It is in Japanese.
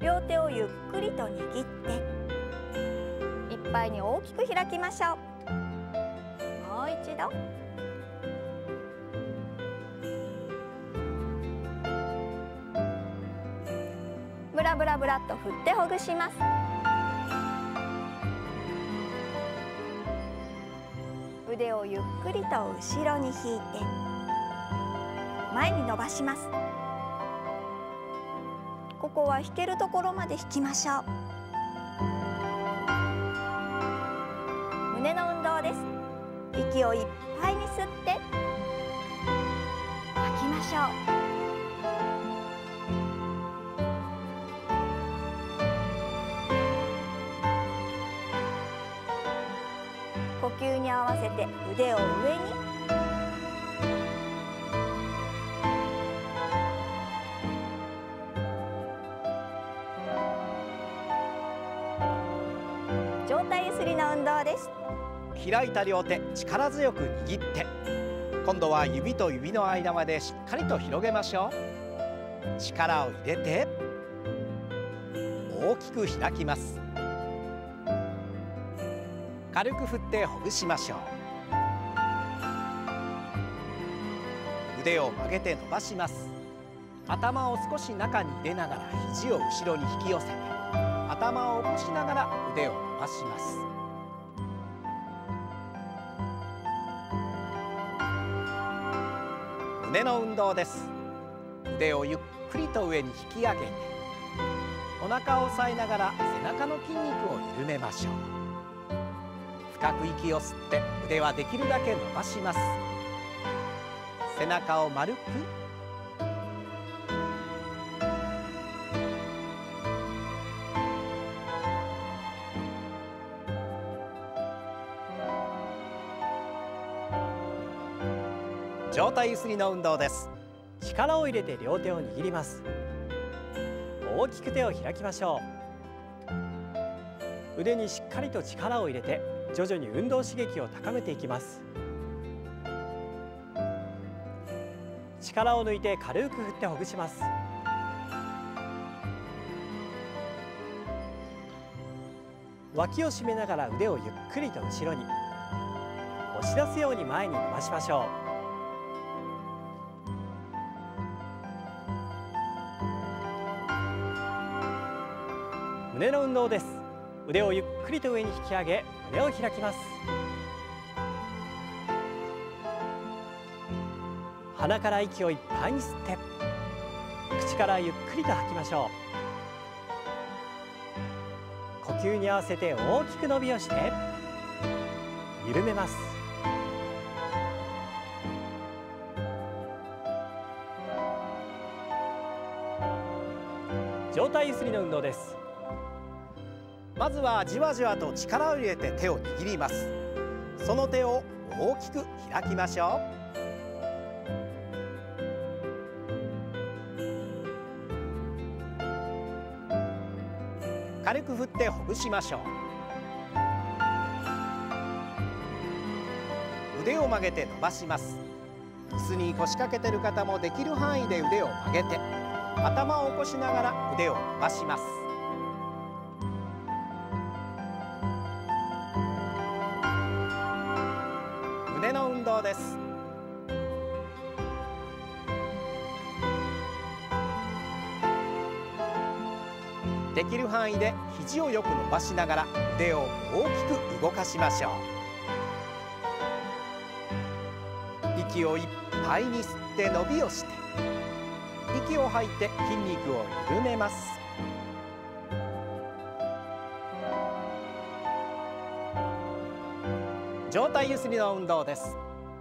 両手をゆっくりと握っていっぱいに大きく開きましょう。もう一度。ブラブラブラっと振ってほぐします。腕をゆっくりと後ろに引いて前に伸ばします。ここは引けるところまで引きましょう。胸の運動です。息をいっぱいに吸って吐きましょう。呼吸に合わせて腕を上に。上体ゆすりの運動です。 開いた両手、力強く握って、今度は指と指の間までしっかりと広げましょう。力を入れて大きく開きます。軽く振ってほぐしましょう。腕を曲げて伸ばします。頭を少し中に入れながら肘を後ろに引き寄せて、頭を起こしながら腕を伸ばします。胸の運動です。腕をゆっくりと上に引き上げて、お腹を押さえながら背中の筋肉を緩めましょう。深く息を吸って腕はできるだけ伸ばします。背中を丸く。上体ゆすりの運動です。力を入れて両手を握ります。大きく手を開きましょう。腕にしっかりと力を入れて徐々に運動刺激を高めていきます。力を抜いて軽く振ってほぐします。脇を締めながら腕をゆっくりと後ろに押し出すように前に伸ばしましょう。胸の運動です。腕をゆっくりと上に引き上げ胸を開きます。鼻から息をいっぱいに吸って口からゆっくりと吐きましょう。呼吸に合わせて大きく伸びをして緩めます。上体ゆすりの運動です。まずはじわじわと力を入れて手を握ります。その手を大きく開きましょう。軽く振ってほぐしましょう。腕を曲げて伸ばします。椅子に腰掛けている方もできる範囲で腕を曲げて頭を起こしながら腕を伸ばします。胸の運動です。できる範囲で肘をよく伸ばしながら腕を大きく動かしましょう。息をいっぱいに吸って伸びをして、息を吐いて筋肉を緩めます。上体ゆすりの運動です。